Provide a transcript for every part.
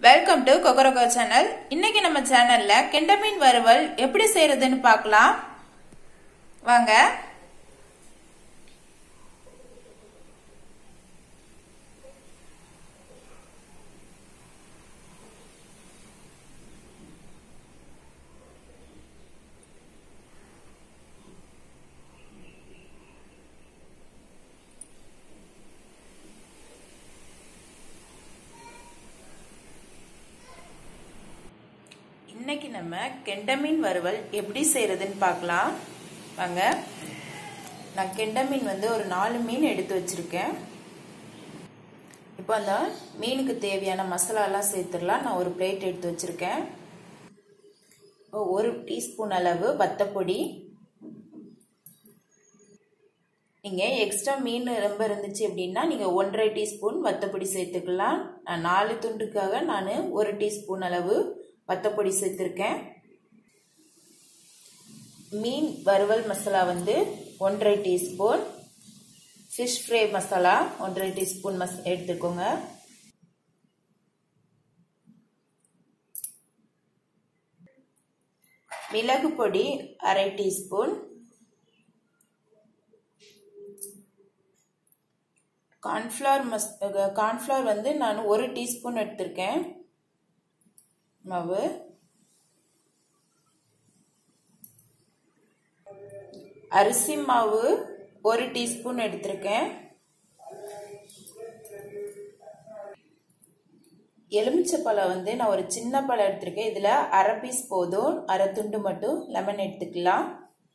Welcome to கொக்கரகோ channel. இன்னைக்கு நம்ம சேனல்ல கெண்டை மீன் வறுவல் எப்படி செய்யறதுன்னு பார்க்கலாம் வாங்க. இன்னைக்கு நம்ம கெண்டை மீன் வறுவல் எப்படி செய்யறதுன்னு பார்க்கலாம் வாங்க. நான் கெண்டை மீன் ஒரு 4 மீன் எடுத்து வச்சிருக்கேன். இப்போ அந்த மீனுக்கு தேவையான மசாலா எல்லாம் சேர்த்துடலாம். நான் ஒரு பிளேட் எடுத்து வச்சிருக்கேன். 1 டீஸ்பூன் அளவு வத்தப்பொடி. நீங்க எக்ஸ்ட்ரா மீன் ரொம்ப இருந்துச்சு அப்படின்னா நீங்க 1.5 டீஸ்பூன் வத்தப்பொடி சேர்த்துக்கலாம். 4 துண்டுக்காக நான் 1 டீஸ்பூன் அளவு வத்தப்பொடி சேர்த்திருக்கேன். மீன் வறுவல் masala 1.5 teaspoon. Fish fry masala 1.5 teaspoon எடுத்துக்கோங்க. மிளகு பொடி 1/2 டீஸ்பூன். கார்ன்ஃப்ளவர் நான் 1 டீஸ்பூன் எடுத்திருக்கேன் மாவு. அரிசி மாவு 1 டீஸ்பூன் எடுத்திருக்கேன். எலுமிச்சை பழம் நான் ஒரு சின்ன பழம் எடுத்திருக்கேன். இதுல 1/2 பீஸ் போதும், 1/2 துண்டு மட்டும் லெமன் எடுத்துக்கலாம்.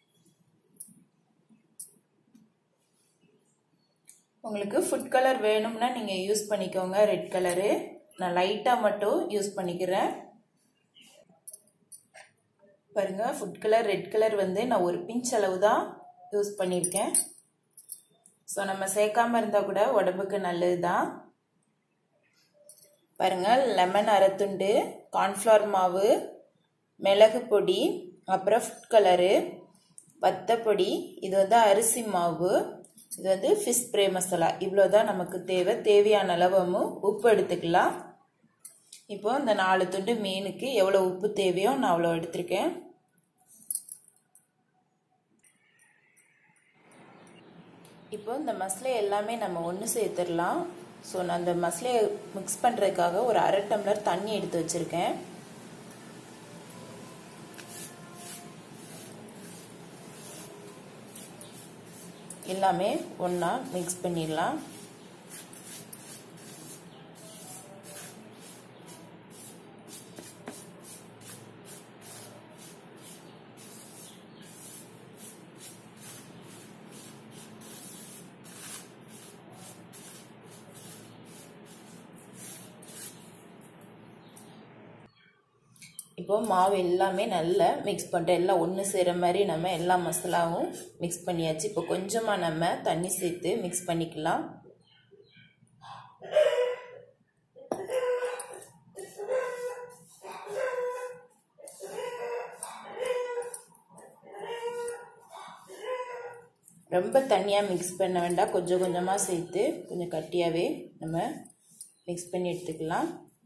உங்களுக்கு ஃபுட் கலர் வேணும்னா நீங்க யூஸ் பண்ணிக்கோங்க. ரெட் கலரு நான் லைட்டா மட்டும் யூஸ் பண்ணிக்கிறேன். பாருங்க, ஃபுட் கலர் ரெட் கலர் நான் ஒரு பிஞ்ச் அளவு தான் யூஸ் பண்ணியிருக்கேன். ஸோ நம்ம சேர்க்காம இருந்தால் கூட உடம்புக்கு நல்லது தான். பாருங்க, லெமன் 1/2 துண்டு, கார்ன்ஃப்ளவர் மாவு, மிளகு பொடி, அப்புறம் ஃபுட் கலரு, வத்தப்பொடி, இது அரிசி மாவு, இது ஃபிஷ் ஃப்ரை மசாலா. இவ்வளோதான் நமக்கு தேவையான அளவும் உப்பு எடுத்துக்கலாம். இப்போ இந்த 4 துண்டு மீனுக்கு எவ்வளோ உப்பு தேவையோ நான் அவ்வளோ எடுத்திருக்கேன். இப்போ இந்த மசாலா எல்லாமே நம்ம ஒன்று சேர்த்துடலாம். ஸோ நான் அந்த மசாலையை மிக்ஸ் பண்ணுறதுக்காக ஒரு 1/2 டம்ளர் தண்ணி எடுத்து வச்சுருக்கேன். எல்லாமே ஒன்றா மிக்ஸ் பண்ணிடலாம். இப்போ மாவு எல்லாமே நல்லா மிக்ஸ் பண்ணிட்டு எல்லாம் ஒன்று சேர மாதிரி நம்ம எல்லா மசாலாவும் மிக்ஸ் பண்ணியாச்சு. இப்போ கொஞ்சமாக நம்ம தண்ணி சேர்த்து மிக்ஸ் பண்ணிக்கலாம். ரொம்ப தண்ணியாக மிக்ஸ் பண்ண வேண்டாம், கொஞ்சம் கொஞ்சமாக சேர்த்து கொஞ்சம் கட்டியாகவே நம்ம மிக்ஸ் பண்ணி எடுத்துக்கலாம்.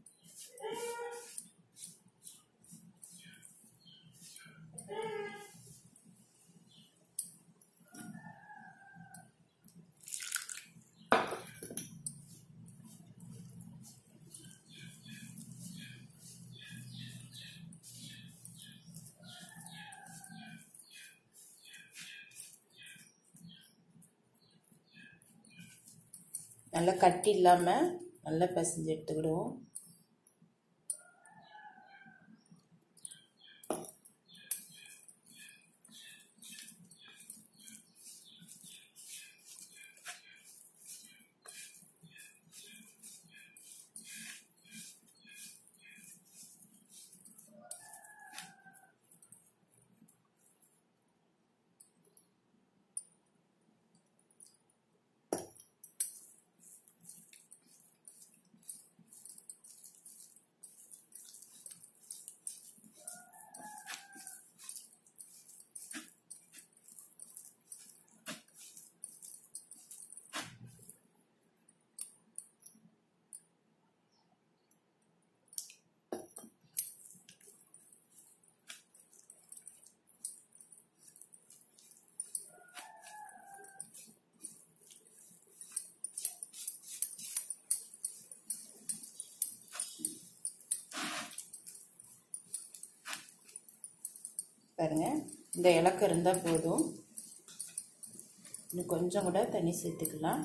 நல்லா கட்டி இல்லாமல் நல்லா பிசைஞ்சு எடுத்துக்கிடுவோம். பாருங்க, இந்த இலக்கு இருந்தால் போதும். இன்னும் கொஞ்சம் கூட தண்ணி சேர்த்துக்கலாம்.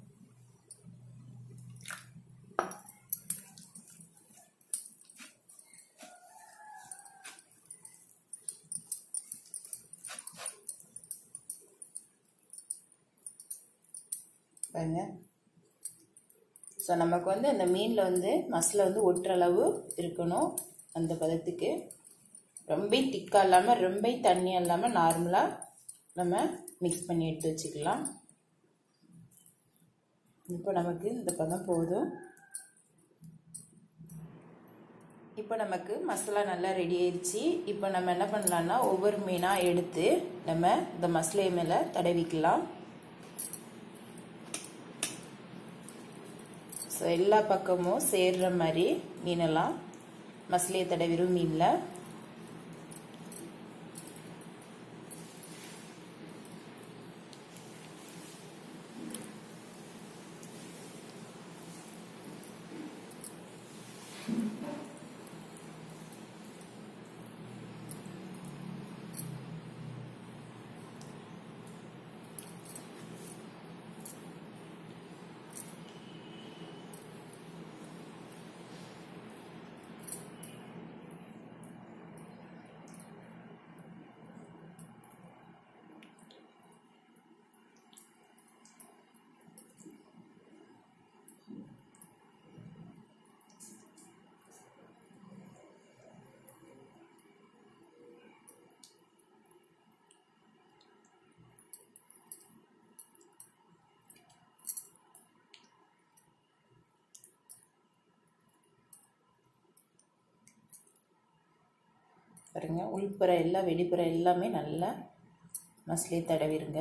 பாருங்க, ஸோ நமக்கு வந்து அந்த மீனில் வந்து மசாலா வந்து ஒட்டுற அளவு இருக்கணும். அந்த பதத்துக்கு ரொம்ப திக்காக இல்லாமல் ரொம்ப தண்ணியாக இல்லாமல் நார்மலாக நம்ம மிக்ஸ் பண்ணி எடுத்து வச்சுக்கலாம். இப்போ நமக்கு இந்த பதம் போதும். இப்போ நமக்கு மசாலா நல்லா ரெடி ஆயிடுச்சு. இப்போ நம்ம என்ன பண்ணலான்னா ஒவ்வொரு மீனாக எடுத்து நம்ம இந்த மசாலா மேலே தடவிக்கலாம். ஸோ எல்லா பக்கமும் சேர்ற மாதிரி மீனெல்லாம் மசாலையை தடவிடும் மீனில். பாருங்க, உள்புற எல்லாம் வெளிப்புற எல்லாமே நல்லா மசாலையை தடவிருங்க.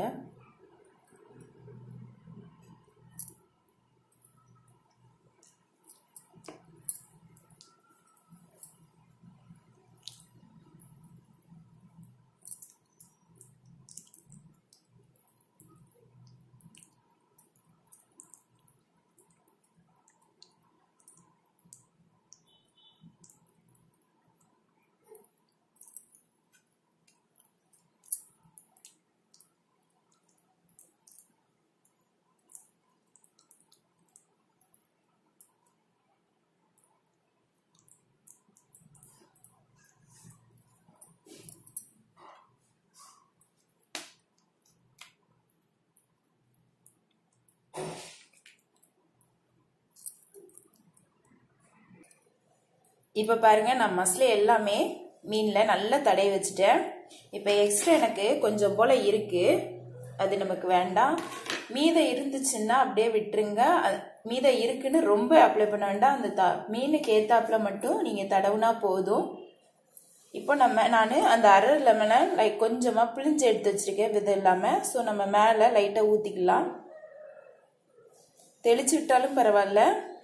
இப்போ பாருங்க, நான் மசாலா எல்லாமே மீனில் நல்லா தடவி வச்சுட்டேன். இப்போ எக்ஸ்ட்ரா எனக்கு கொஞ்சம் போல் இருக்குது, அது நமக்கு வேண்டாம். மீதம் இருந்துச்சுன்னா அப்படியே விட்டுருங்க. மீதம் இருக்குன்னு ரொம்ப அப்ளை பண்ண வேண்டாம். அந்த மீனுக்கு ஏத்தாப்புல மட்டும் நீங்கள் தடவுனா போதும். இப்போ நான் அந்த அரை லெமனை கொஞ்சமாக பிழிஞ்சு எடுத்து வச்சுருக்கேன் விதை இல்லாமல். ஸோ நம்ம மேலே லைட்டாக ஊற்றிக்கலாம். தெளிச்சு விட்டாலும் பரவாயில்ல.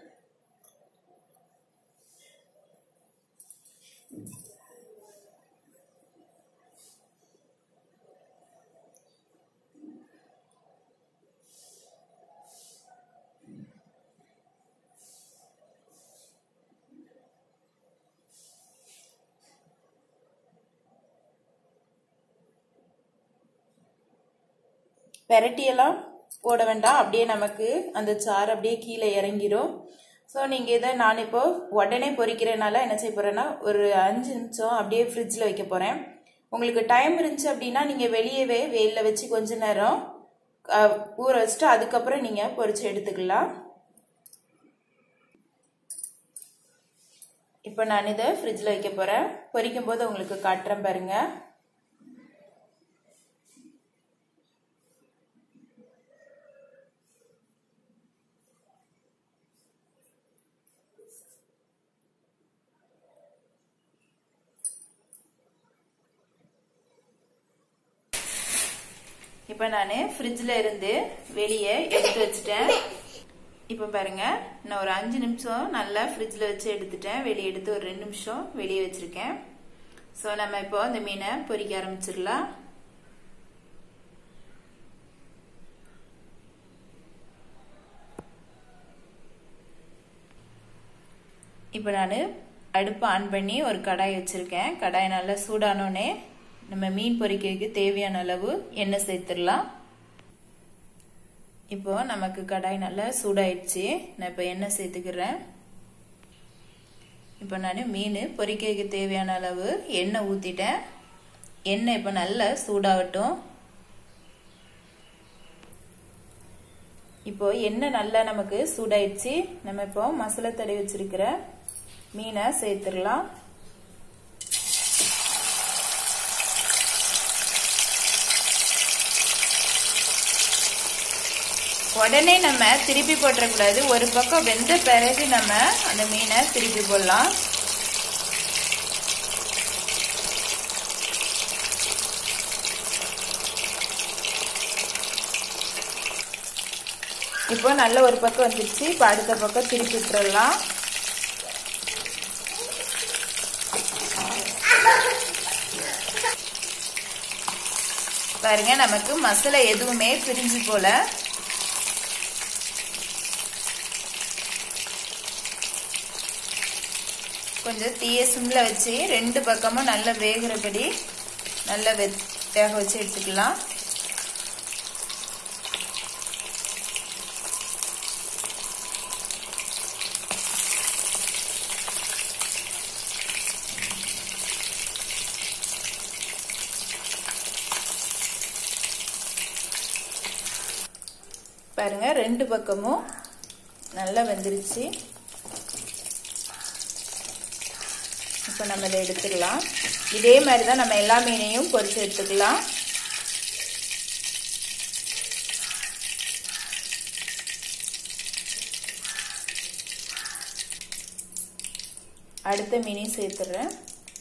பெரட்டியெல்லாம் போட வேண்டாம், அப்படியே நமக்கு அந்த சாறு அப்படியே கீழே இறங்கிரும். ஸோ நீங்கள் இதை நான் இப்போ உடனே பொரிக்கிறதுனால என்ன செய்ய போகிறேன்னா ஒரு 5 நிமிஷம் அப்படியே ஃப்ரிட்ஜில் வைக்க போகிறேன். உங்களுக்கு டைம் இருந்துச்சு அப்படின்னா நீங்கள் வெளியவே வெயிலில் வச்சு கொஞ்ச நேரம் ஊற வச்சுட்டு அதுக்கப்புறம் நீங்கள் பொரிச்சு எடுத்துக்கலாம். இப்போ நான் இதை ஃப்ரிட்ஜில் வைக்க போகிறேன். பொரிக்கும் போது உங்களுக்கு காட்டுறேன் பாருங்க. இப்போ நான் ஃப்ரிட்ஜில் இருந்து வெளியே எடுத்து வச்சுட்டேன். இப்போ பாருங்க, நான் ஒரு 5 நிமிஷம் நல்லா ஃப்ரிட்ஜில் வச்சு எடுத்துட்டேன். வெளியே எடுத்து ஒரு 2 நிமிஷம் வெளியே வச்சிருக்கேன். ஸோ நம்ம இப்போ அந்த மீனை பொரிக்க ஆரம்பிச்சிடலாம். இப்போ நான் அடுப்பு ஆன் பண்ணி ஒரு கடாய் வச்சிருக்கேன். கடாய் நல்லா சூடானோடனே நம்ம மீன் பொரிக்கிறதுக்கு தேவையான அளவு எண்ணெய் சேர்த்துடலாம். இப்போ நமக்கு கடாய் நல்லா சூடாயிடுச்சு. நான் இப்போ எண்ணெய் சேர்த்துக்கிறேன். இப்போ நான் மீன் பொரிக்கிறதுக்கு தேவையான அளவு எண்ணெய் ஊற்றிட்டேன். எண்ணெய் இப்போ நல்லா சூடாகட்டும். இப்போ எண்ணெய் நல்லா நமக்கு சூடாயிடுச்சு. நம்ம இப்போ மசாலா தடவி வச்சிருக்கிற மீனை சேர்த்துடலாம். உடனே நம்ம திருப்பி போட்டுறக்கூடாது. ஒரு பக்கம் வெந்த பிறகு நம்ம அந்த மீனை திருப்பி போடலாம். இப்போ நல்ல ஒரு பக்கம் வந்துருச்சு. இப்போ அடுத்த பக்கம் திருப்பி விட்டுறலாம். பாருங்க, நமக்கு மசாலா எதுவுமே பிரிஞ்சு போல. கொஞ்சம் தீய சிம்ல வச்சு ரெண்டு பக்கமும் நல்லா வேகிறபடி நல்லா வேக வச்சு எடுத்துக்கலாம். பாருங்க, ரெண்டு பக்கமும் நல்லா வெந்துருச்சு. இப்போ நம்ம இதை எடுத்துக்கலாம். இதே மாதிரி தான் நம்ம எல்லா மீனையும் பொரிச்சு எடுத்துக்கலாம். அடுத்த மீனையும் சேர்த்துடுறேன்.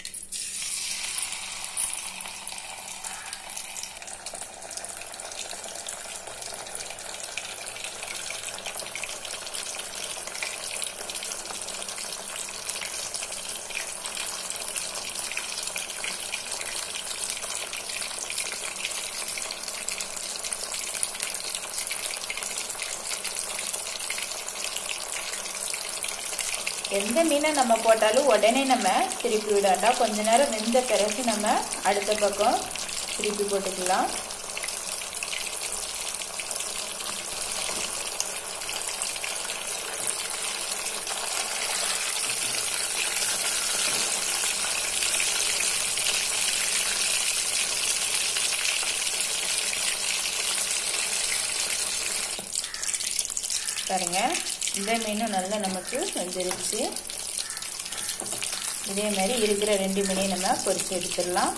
எந்த மீனை நம்ம போட்டாலும் உடனே நம்ம திருப்பி விடாட்டா, கொஞ்ச நேரம் வெந்த பிறகு நம்ம அடுத்த பக்கம் திருப்பி போட்டுக்கலாம். பாருங்க, இந்த மீனும் நல்லா நமக்கு வெந்துருச்சு. இதே மாதிரி இருக்கிற ரெண்டு மீனையும் நம்ம பொரிச்சு எடுத்துடலாம்.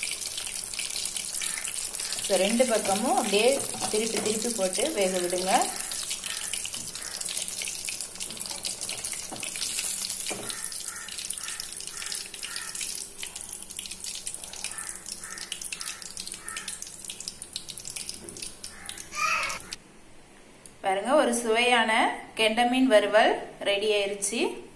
ரெண்டு பக்கமும் அப்படியே திருப்பி திருப்பி போட்டு வேக விடுங்க. பாருங்க, ஒரு சுவையான கெண்டை மீன் வறுவல் ரெடி ஆயிருச்சு.